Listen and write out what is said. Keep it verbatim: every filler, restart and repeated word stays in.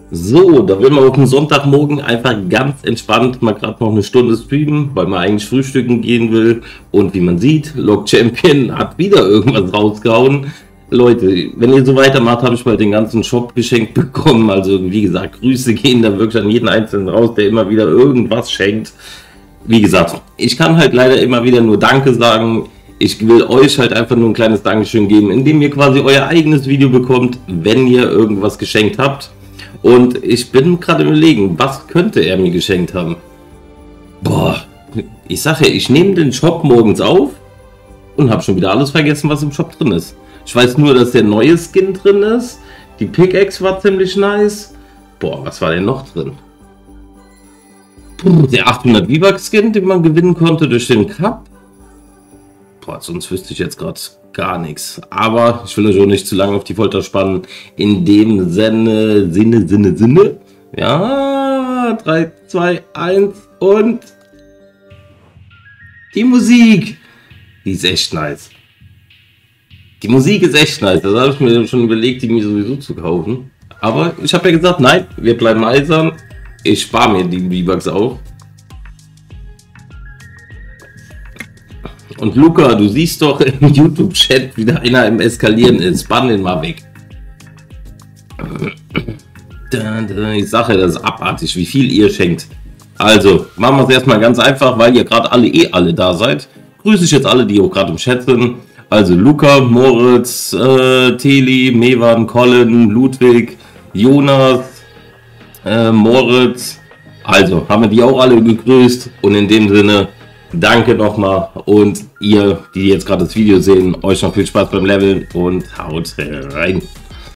So, da will man auf dem Sonntagmorgen einfach ganz entspannt mal gerade noch eine Stunde streamen, weil man eigentlich frühstücken gehen will. Und wie man sieht, Log Champion hat wieder irgendwas rausgehauen. Leute, wenn ihr so weitermacht, habe ich mal den ganzen Shop geschenkt bekommen. Also wie gesagt, Grüße gehen da wirklich an jeden Einzelnen raus, der immer wieder irgendwas schenkt. Wie gesagt, ich kann halt leider immer wieder nur Danke sagen. Ich will euch halt einfach nur ein kleines Dankeschön geben, indem ihr quasi euer eigenes Video bekommt, wenn ihr irgendwas geschenkt habt. Und ich bin gerade überlegen, was könnte er mir geschenkt haben? Boah, ich sage ja, ich nehme den Shop morgens auf und habe schon wieder alles vergessen, was im Shop drin ist. Ich weiß nur, dass der neue Skin drin ist. Die Pickaxe war ziemlich nice. Boah, was war denn noch drin? Puh, der achthundert V-Bucks Skin, den man gewinnen konnte durch den Cup. Boah, sonst wüsste ich jetzt gerade gar nichts. Aber ich will euch auch nicht zu lange auf die Folter spannen. In dem Sinne, Sinne, Sinne, Sinne. Ja, drei, zwei, eins und die Musik. Die ist echt nice. Die Musik ist echt nice. Das habe ich mir schon überlegt, die mir sowieso zu kaufen. Aber ich habe ja gesagt, nein, wir bleiben eisern. Ich spare mir die V-Bucks auch. Und Luca, du siehst doch im YouTube-Chat, wie da einer im Eskalieren ist. Bann den mal weg. Ich sage, das ist abartig, wie viel ihr schenkt. Also, machen wir es erstmal ganz einfach, weil ihr gerade alle eh alle da seid. Grüße ich jetzt alle, die auch gerade im Chat sind. Also Luca, Moritz, äh, Teli, Mevan, Colin, Ludwig, Jonas, äh, Moritz. Also, haben wir die auch alle gegrüßt. Und in dem Sinne, danke nochmal. Und ihr, die jetzt gerade das Video sehen, euch noch viel Spaß beim Leveln und haut rein.